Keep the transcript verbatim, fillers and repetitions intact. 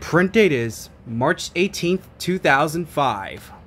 Print date is March eighteenth, two thousand five.